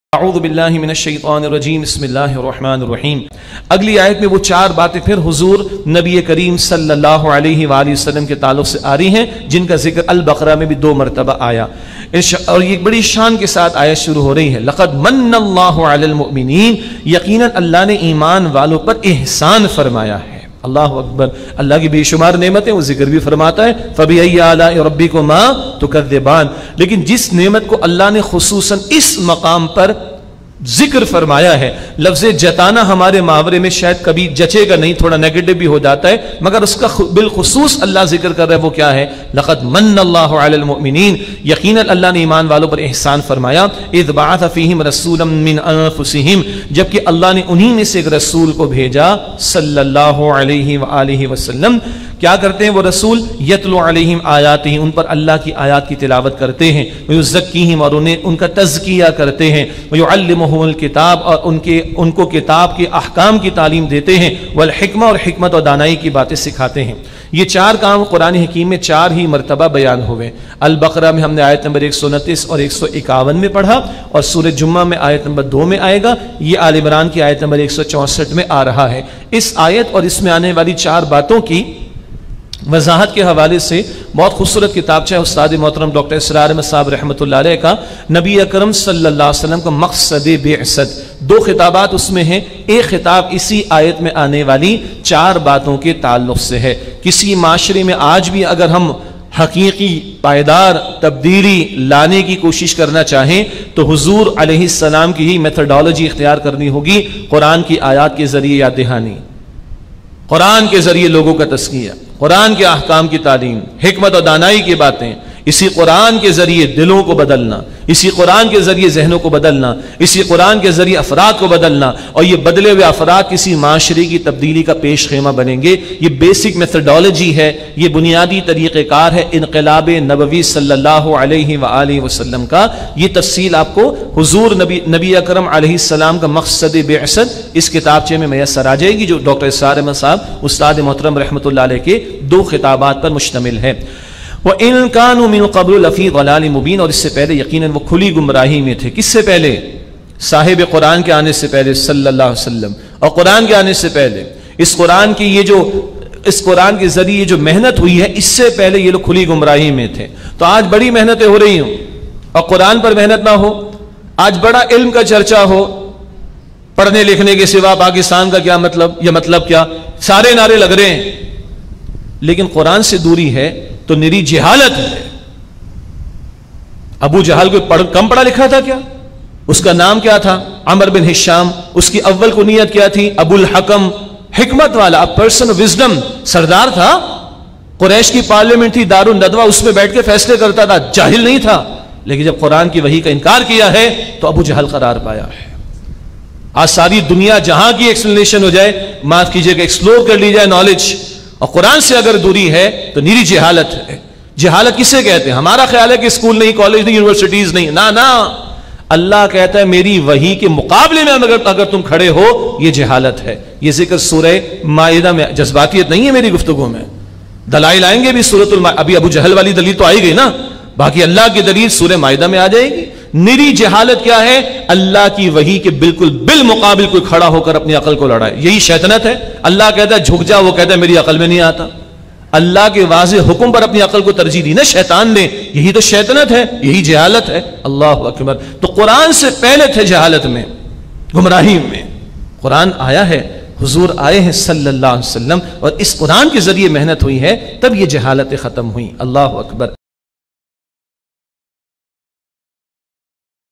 اعوذ باللہ من الشیطان الرجیم بسم اللہ الرحمن الرحیم۔ اگلی آیت میں وہ چار باتیں پھر حضور نبی کریم صلی اللہ علیہ وآلہ وسلم کے تعلق سے آ رہی ہیں جن کا ذکر البقرہ میں بھی 2 مرتبہ آیا، اور یہ بڑی شان کے ساتھ آیت شروع ہو رہی ہے۔ لقد من اللہ علی المؤمنین، یقیناً اللہ نے ایمان والوں پر احسان فرمایا ہے۔ اللہ اکبر، اللہ کی بے شمار نعمتیں، وہ ذکر بھی فرماتا ہے فَبِأَيِّ آلَاءِ رَبِّكُمَا تُكَذِّبَانِ، لیکن جس نعمت کو اللہ نے خصوصاً اس مقام پر ذکر فرمایا ہے، لفظ جتانا ہمارے محاورے میں شاید کبھی جچے گا نہیں، تھوڑا نیگیٹو بھی ہو جاتا ہے، مگر اس کا بالخصوص اللہ ذکر کر رہا ہے وہ کیا ہے؟ لقد من اللہ علی المؤمنین، یقیناً اللہ نے ایمان والوں پر احسان فرمایا، اذ بعث فیہم رسولا من انفسہم، جبکہ اللہ نے انہی میں سے ایک رسول کو بھیجا صلی اللہ علیہ وآلہ وسلم۔ کیا کرتے ہیں وہ رسول؟ یتلو علیہم آیاتہ، ان پر اللہ کی آیات کی تلاوت کرتے ہیں، ویزکیہم، اور انہیں ان کا تزکیہ کرتے ہیں، ویعلمہم الکتاب، اور ان کو کتاب کے احکام کی تعلیم دیتے ہیں، والحکمہ، اور حکمت اور دانائی کی باتیں سکھاتے ہیں۔ یہ 4 کام قرآن حکیم میں 4 ہی مرتبہ بیان ہوئے۔ البقرہ میں ہم نے آیت نمبر 129 اور 151 میں پڑھا، اور سورہ جمعہ میں آیت نمبر 2 میں آئے گا، یہ آل عمران کی آیت نمبر 164 میں آ رہا ہے۔ اس آیت اور اس میں آنے والی 4 باتوں کی وضاحت کے حوالے سے بہت خوبصورت کتابچہ ہے استاد محترم ڈاکٹر اسرار احمد صاحب رحمۃ اللہ علیہ کا، نبی اکرم صلی اللہ علیہ وسلم کا مقصد بعثت۔ 2 خطابات اس میں ہیں، ایک خطاب اسی آیت میں آنے والی 4 باتوں کے تعلق سے ہے۔ کسی معاشرے میں آج بھی اگر ہم حقیقی پائیدار تبدیلی لانے کی کوشش کرنا چاہیں تو حضور علیہ السلام کی ہی میتھڈالوجی اختیار کرنی ہوگی، قرآن کی آیات کے ذریعے یاد دہانی، قرآن کے ذریعے لوگوں کا تزکیہ، قرآن کے احکام کی تعلیم، حکمت و دانائی کی باتیں، اسی قرآن کے ذریعے دلوں کو بدلنا، اسی قرآن کے ذریعے ذہنوں کو بدلنا، اسی قرآن کے ذریعے افراد کو بدلنا، اور یہ بدلے ہوئے افراد کسی معاشرے کی تبدیلی کا پیش خیمہ بنیں گے۔ یہ بیسک میتھڈالوجی ہے، یہ بنیادی طریقہ کار ہے انقلاب نبوی صلی اللہ علیہ وآلہ وسلم کا۔ یہ تفصیل آپ کو حضور نبی اکرم علیہ السلام کا مقصد بعثت اس کتابچے میں میسر آ جائے گی، جو ڈاکٹر اسرار احمد صاحب استاد محترم رحمۃ اللہ علیہ کے 2 خطابات پر مشتمل ہے۔ وَإِن كَانُوا مِن قَبْلُ لَفِي ضَلَالٍ مُبِينٍ، اور اس سے پہلے یقیناً وہ کھلی گمراہی میں تھے۔ کس سے پہلے؟ صاحب قرآن کے آنے سے پہلے صلی اللہ علیہ وسلم، اور قرآن کے آنے سے پہلے اس قرآن کے ذریعے جو محنت ہوئی ہے، اس سے پہلے یہ لوگ کھلی گمراہی میں تھے۔ تو آج بڑی محنتیں ہو رہی ہوں اور قرآن پر محنت نہ ہو، آج بڑا علم کا چرچا ہو، پڑھنے لکھنے کے سوا پاکستان کا کیا مطلب، یہ مطلب کیا، سارے نعرے لگ رہے ہیں، لیکن قرآن سے دوری ہے تو نری جہالت ہے۔ ابو جہل کو کم پڑھا لکھا تھا کیا؟ اس کا نام کیا تھا؟ عمر بن ہشام۔ اس کی اول کنیت کیا تھی؟ ابو الحکم، حکمت والا، پرسن آف وزڈم، سردار تھا۔ قریش کی پارلیمنٹ تھی دار الندوہ، اس میں بیٹھ کے فیصلے کرتا تھا، جاہل نہیں تھا، لیکن جب قرآن کی وحی کا انکار کیا ہے تو ابو جہل قرار پایا ہے۔ آج ساری دنیا جہاں کی ایکسپلینیشن ہو جائے، معاف کیجئے کہ ایکسپلور کر لی جائے نالج، اور قرآن سے اگر دوری ہے تو نیری جہالت ہے۔ جہالت کسے کہتے ہیں؟ ہمارا خیال ہے کہ اسکول نہیں، کالج نہیں، یونیورسٹیز نہیں، نہ اللہ کہتا ہے میری وحی کے مقابلے میں اگر تم کھڑے ہو، یہ جہالت ہے۔ یہ ذکر سورہ مائدہ میں، جذباتیت نہیں ہے میری گفتگو میں، دلائل آئیں گے بھی سورۃ ابھی ابو جہل والی دلیل تو آئی گئی نا، باقی اللہ کی دلیل سورہ مائدہ میں آ جائے گی۔ نری جہالت کیا ہے؟ اللہ کی وحی کے بالکل بالمقابل کوئی کھڑا ہو کر اپنی عقل کو لڑائے، یہی شیطنت ہے۔ اللہ کہتا ہے جھک جا، وہ کہتا ہے میری عقل میں نہیں آتا۔ اللہ کے واضح حکم پر اپنی عقل کو ترجیح دی نا شیطان نے، یہی تو شیطنت ہے، یہی جہالت ہے۔ اللہ اکبر۔ تو قرآن سے پہلے تھے جہالت میں، گمراہی میں، قرآن آیا ہے، حضور آئے ہیں صلی اللہ علیہ وسلم، اور اس قرآن کے ذریعے محنت ہوئی ہے، تب یہ جہالتیں ختم ہوئی۔ اللہ اکبر۔